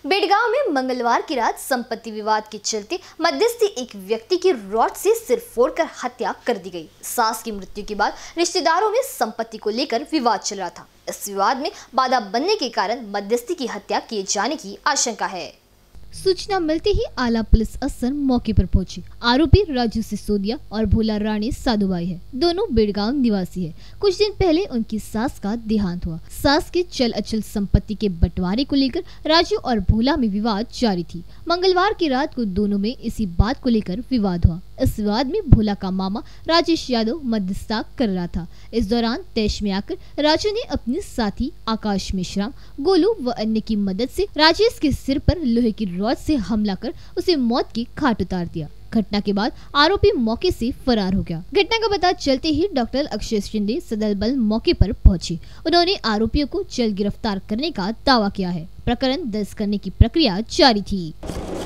बेड़गांव में मंगलवार की रात संपत्ति विवाद के चलते मध्यस्थी एक व्यक्ति की रॉड से सिर फोड़कर हत्या कर दी गई। सास की मृत्यु के बाद रिश्तेदारों में संपत्ति को लेकर विवाद चल रहा था। इस विवाद में बाधा बनने के कारण मध्यस्थी की हत्या किए जाने की आशंका है। सूचना मिलते ही आला पुलिस अफसर मौके पर पहुंचे। आरोपी राजू सिसोदिया और भोला रानी साधुबाई है। दोनों बेड़गांव निवासी है। कुछ दिन पहले उनकी सास का देहांत हुआ। सास के चल अचल संपत्ति के बंटवारे को लेकर राजू और भोला में विवाद जारी थी। मंगलवार की रात को दोनों में इसी बात को लेकर विवाद हुआ। इस विवाद में भोला का मामा राजेश यादव मध्यस्थता कर रहा था। इस दौरान तैश में आकर राजू ने अपने साथी आकाश मेश्राम, गोलू व अन्य की मदद से राजेश के सिर पर लोहे की रॉड से हमला कर उसे मौत की घाट उतार दिया। घटना के बाद आरोपी मौके से फरार हो गया। घटना का पता चलते ही डॉक्टर अक्षय शिंदे सदल बल मौके पर पहुंचे। उन्होंने आरोपियों को जल्द गिरफ्तार करने का दावा किया है। प्रकरण दर्ज करने की प्रक्रिया जारी थी।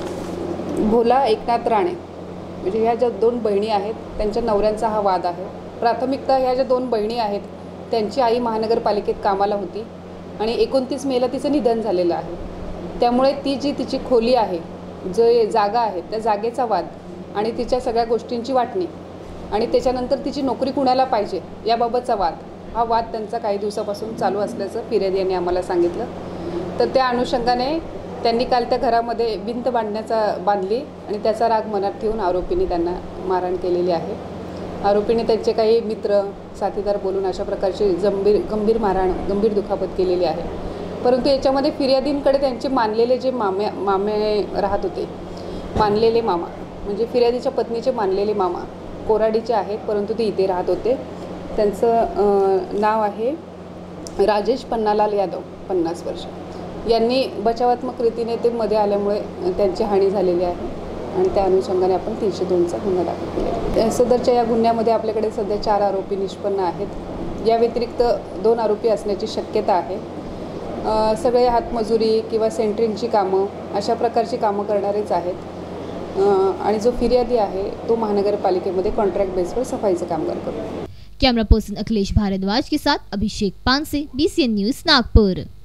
भोला एकनाथ राणे म्हणजे ह्या ज्या दोन बहिणी आहेत त्यांच्या नवऱ्यांचा हा वाद आहे। प्राथमिकता ह्या ज्या दोन बहिणी आहेत त्यांची आई महानगरपालिकेत कामाला होती आणि 29 मेला तिचं निधन झालेलं आहे। त्यामुळे ती जी तिची खोली आहे, जो जागा आहे, त्या जागेचा वाद आणि तिच्या सगळ्या गोष्टींची वाटणी आणि त्याच्यानंतर तिची नोकरी कुणाला पाहिजे याबाबतचा वाद, हा वाद त्यांचा काही दिवसापासून चालू असल्याचं फिर्यादी यांनी आम्हाला सांगितलं। तर त्या अनुषंगाने त्यांनी काल त्या घरामध्ये भिंत बांधली आणि त्याचा राग मनात ठेवून आरोपींनी त्यांना मारहाण केलेली आहे। आरोपींनी त्यांचे काही मित्र साथीदार बोलून अशा प्रकारची गंभीर मारहाण, गंभीर दुखापत केलेली आहे। परंतु याच्यामध्ये फिर्यादींकडे त्यांचे मानलेले जे मामे राहत होते, मानलेले मामा म्हणजे फिर्यादीच्या पत्नीचे मानलेले मामा कोराडीचे आहेत, परंतु ते इथे राहत होते। त्यांचं नाव आहे राजेश पन्नालाल यादव, 50 वर्ष। यांनी बचावात्मक रीतीने ते मध्ये आल्यामुळे त्यांची हानी झालेली आहे आणि त्या अनुषंगाने आपण 302चा गुन्हा दाखल केला आहे। सदरच्या या गुन्ह्यामध्ये आपल्याकडे सध्या 4 आरोपी निष्पन्न आहेत। या व्यतिरिक्त 2 आरोपी असण्याची शक्यता आहे। सगळे हातमजुरी किंवा सेंटरिंगची कामं अशा प्रकारची कामं करणारेच आहेत आणि जो फिर्यादी आहे तो महानगरपालिकेमध्ये कॉन्ट्रॅक्ट बेसवर सफाईचं कामगार करतो। कैमरा पर्सन अखिलेश भारद्वाज के साथ अभिषेक पानसे, BCN न्यूज़ नागपुर।